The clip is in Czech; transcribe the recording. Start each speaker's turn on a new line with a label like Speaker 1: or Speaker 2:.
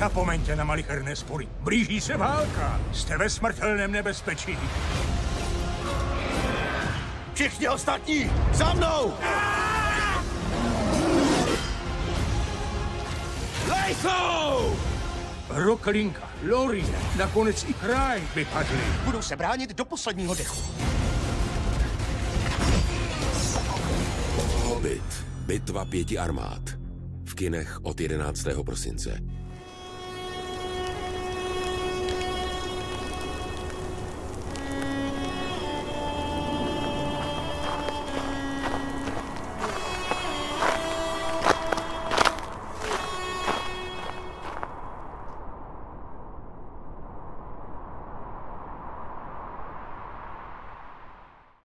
Speaker 1: Zapomeňte na malicherné spory. Blíží se válka. Jste ve smrtelném nebezpečí.
Speaker 2: Všichni ostatní, za mnou! Lejsou!
Speaker 1: Roklinka, Lorie, nakonec i Kraj vypadli.
Speaker 2: Budou se bránit do posledního dechu.
Speaker 3: Hobbit. Bitva 5 armád. V kinech od 11. prosince.